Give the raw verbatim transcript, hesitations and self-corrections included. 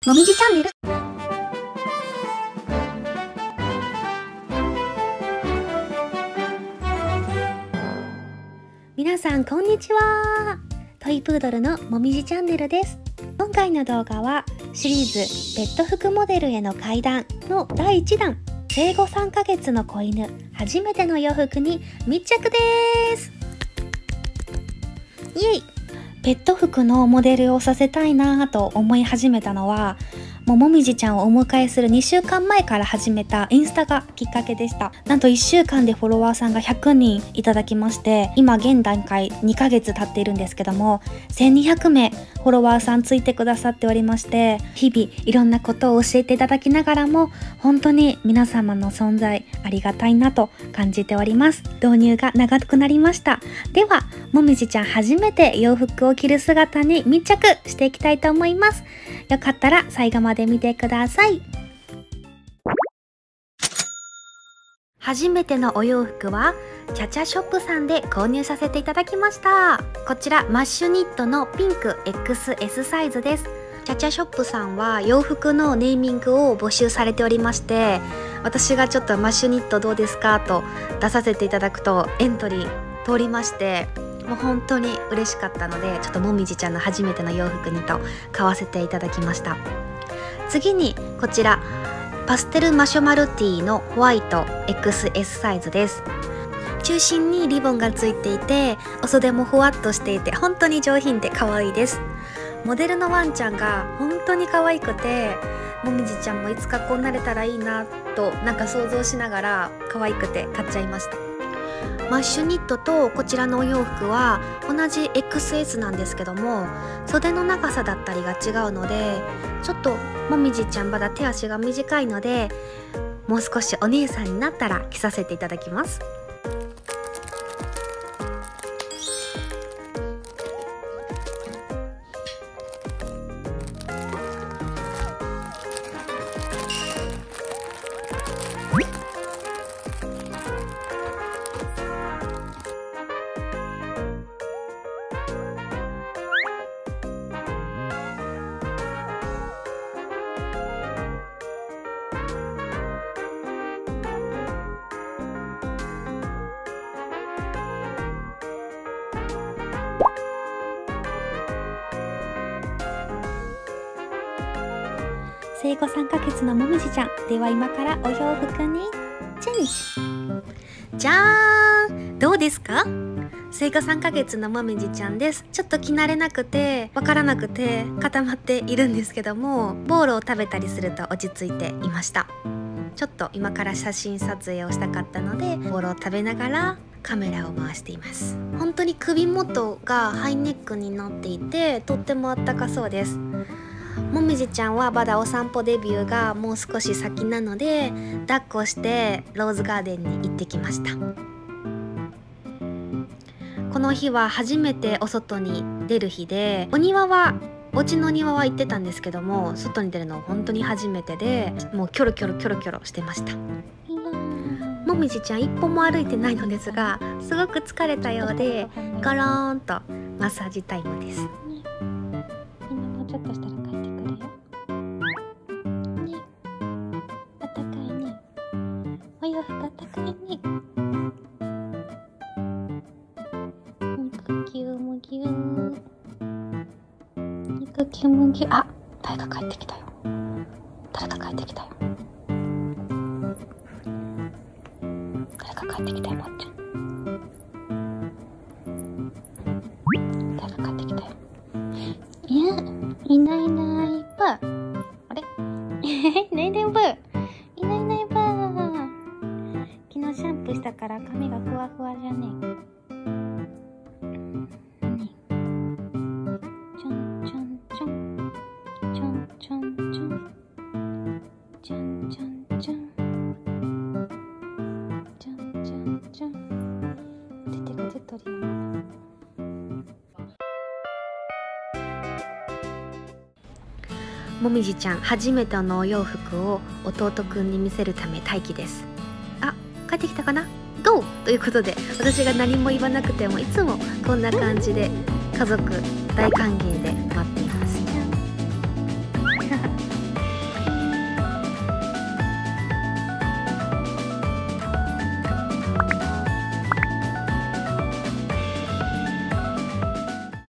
もみじチャンネル。皆さんこんにちは。トイプードルのもみじチャンネルです。今回の動画はシリーズペット服モデルへの階段のだいいちだん、生後さんかげつの子犬初めての洋服に密着です。イエイ。ペット服のモデルをさせたいなぁと思い始めたのは、もうもみじちゃんをお迎えするにしゅうかんまえから始めたインスタがきっかけでした。なんといっしゅうかんでフォロワーさんがひゃくにんいただきまして、今現段階にかげつ経っているんですけども、せんにひゃくめいフォロワーさんついてくださっておりまして、日々いろんなことを教えていただきながらも、本当に皆様の存在ありがたいなと感じております。導入が長くなりました。ではもみじちゃん初めて洋服を着る姿に密着していきたいと思います。よかったら最後まで見てください。初めてのお洋服はチャチャショップさんで購入させていただきました。こちらマッシュニットのピンク エックスエス サイズです。チャチャショップさんは洋服のネーミングを募集されておりまして、私がちょっとマッシュニットどうですかと出させていただくとエントリー通りまして、もう本当に嬉しかったので、ちょっともみじちゃんの初めての洋服にと買わせていただきました。次にこちらパステルマシュマロティーのホワイト エックスエス サイズです。中心にリボンがついていて、お袖もふわっとしていて本当に上品で可愛いです。モデルのワンちゃんが本当に可愛くて、もみじちゃんもいつかこうなれたらいいなとなんか想像しながら可愛くて買っちゃいました。マッシュニットとこちらのお洋服は同じ エックスエス なんですけども、袖の長さだったりが違うので、ちょっともみじちゃんまだ手足が短いので、もう少しお姉さんになったら着させていただきます。生後さんかげつのもみじちゃんでは、今からお洋服にチェンジ。じゃーん、どうですか？生後さんかげつのもみじちゃんです。ちょっと着慣れなくてわからなくて固まっているんですけども、ボールを食べたりすると落ち着いていました。ちょっと今から写真撮影をしたかったので、ボールを食べながらカメラを回しています。本当に首元がハイネックになっていて、とってもあったかそうです。もみじちゃんはまだお散歩デビューがもう少し先なので、抱っこしてローズガーデンに行ってきました。この日は初めてお外に出る日で、お庭はお家の庭は行ってたんですけども、外に出るのは本当に初めてで、もうキョロキョロキョロキョロしてました。もみじちゃん一歩も歩いてないのですが、すごく疲れたようでゴローンとマッサージタイムです。みんなもうちょっとしたら帰ってくるよ。ね、あったかいね。お洋服あったかいね。肉キュムギュー。肉キュムギュー。あ、誰か帰ってきたよ。誰か帰ってきたよ。誰か帰ってきたよ、もっちゃん。誰か帰ってきたよ。いや、いないいないばあ。あれいないいないばあ。いないいないばあ。昨日シャンプーしたから髪がふわふわじゃねえ。ねえ。ちょんちょんちょん。ちょんちょんちょん。ちょんちょんちょん。ちょんちょんちょん。出てくて取ります。もみじちゃん初めてのお洋服を弟くんに見せるため待機です。あ、帰ってきたかな？どう？ということで、私が何も言わなくてもいつもこんな感じで家族大歓迎で待って